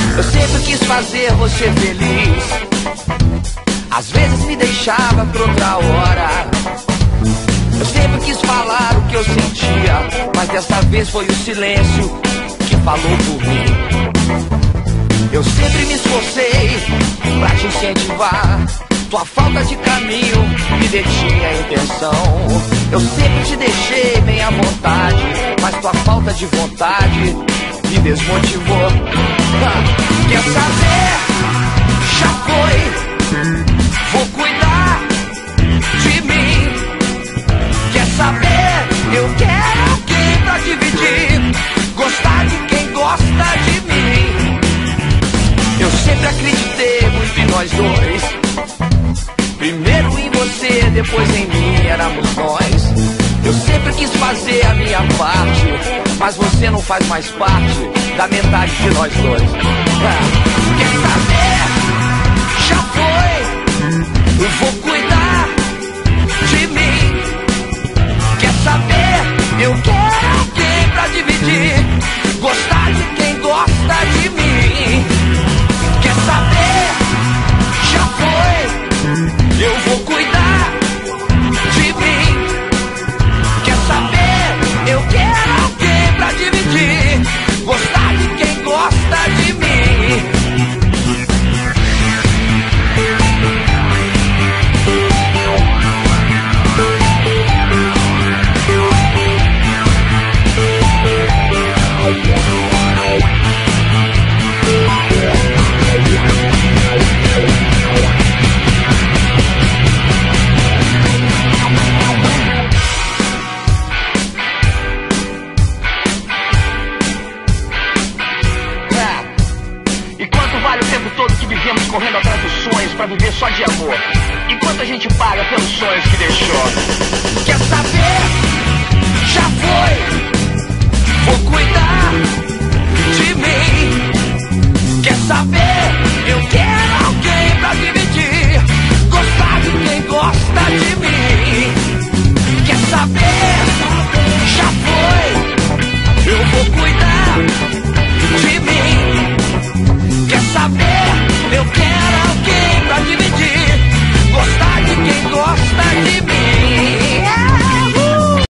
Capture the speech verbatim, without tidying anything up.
Eu sempre quis fazer você feliz. Às vezes me deixava pra outra hora. Eu sempre quis falar o que eu sentia, mas dessa vez foi o silêncio que falou por mim. Eu sempre me esforcei pra te incentivar. Tua falta de caminho me detinha a intenção. Eu sempre te deixei bem à vontade, mas tua falta de vontade me desmotivou. Quer saber? Já foi. Vou cuidar de mim. Quer saber? Eu quero alguém pra dividir. Gostar de quem gosta de mim. Eu sempre acreditei muito em nós dois. Primeiro em você, depois em mim, éramos nós. Eu sempre quis fazer a minha parte, mas você não faz mais parte da metade de nós dois. Quer saber? Já foi. Eu vou cuidar de mim. Quer saber? Eu quero alguém pra dividir. Gostar de quem gosta de mim. Quer saber? Já foi. Eu vou cuidar de mim. Quer saber? Eu quero alguém pra dividir. Gostar de quem gosta de mim. Correndo atrás dos sonhos pra viver só de amor, enquanto a gente paga pelos sonhos que deixou. Quer saber?